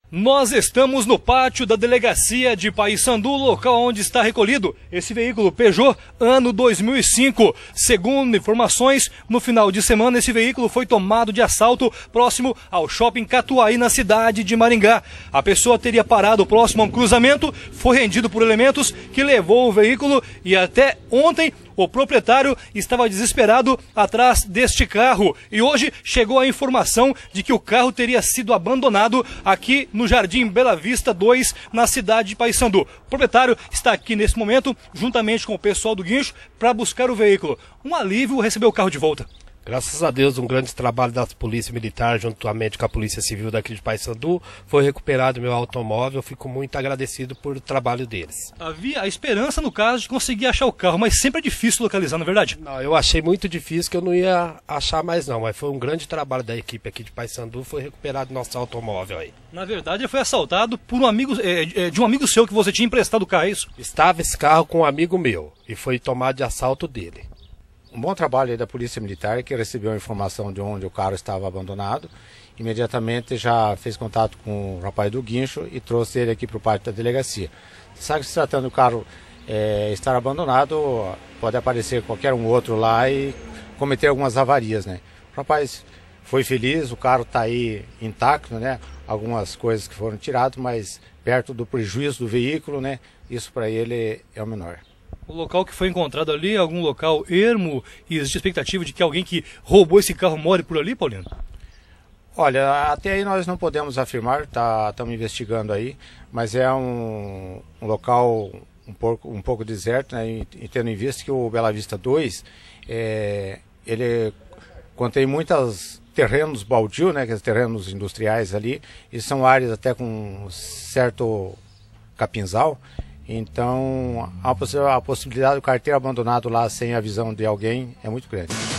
Nós estamos no pátio da delegacia de Paissandu, local onde está recolhido esse veículo Peugeot ano 2005. Segundo informações, no final de semana esse veículo foi tomado de assalto próximo ao shopping Catuaí, na cidade de Maringá. A pessoa teria parado próximo a um cruzamento, foi rendido por elementos que levou o veículo e até ontem o proprietário estava desesperado atrás deste carro e hoje chegou a informação de que o carro teria sido abandonado aqui no Jardim Bela Vista 2, na cidade de Paissandu. O proprietário está aqui nesse momento, juntamente com o pessoal do guincho, para buscar o veículo. Um alívio receber o carro de volta. Graças a Deus, um grande trabalho da Polícia Militar, juntamente com a Polícia Civil daqui de Paissandu, foi recuperado meu automóvel. Eu fico muito agradecido por trabalho deles. Havia a esperança, no caso, de conseguir achar o carro, mas sempre é difícil localizar, não é verdade? Não, eu achei muito difícil, que eu não ia achar mais não, mas foi um grande trabalho da equipe aqui de Paissandu, foi recuperado nosso automóvel aí. Na verdade, ele foi assaltado por um amigo, de um amigo seu que você tinha emprestado o carro, é isso? Estava esse carro com um amigo meu e foi tomado de assalto dele. Um bom trabalho aí da Polícia Militar, que recebeu a informação de onde o carro estava abandonado. Imediatamente já fez contato com o rapaz do guincho e trouxe ele aqui para o pátio da delegacia. Sabe que se tratando do carro estar abandonado, pode aparecer qualquer um outro lá e cometer algumas avarias, né? O rapaz foi feliz, o carro está aí intacto, né? Algumas coisas que foram tiradas, mas perto do prejuízo do veículo, né? Isso para ele é o menor. O local que foi encontrado ali é algum local ermo e existe expectativa de que alguém que roubou esse carro more por ali, Paulino? Olha, até aí nós não podemos afirmar, estamos investigando aí, mas é um local um pouco deserto, né, e tendo em vista que o Bela Vista 2, ele contém muitos terrenos baldios, né, que são terrenos industriais ali, e são áreas até com certo capinzal. Então, a possibilidade do carro ter abandonado lá sem a visão de alguém é muito grande.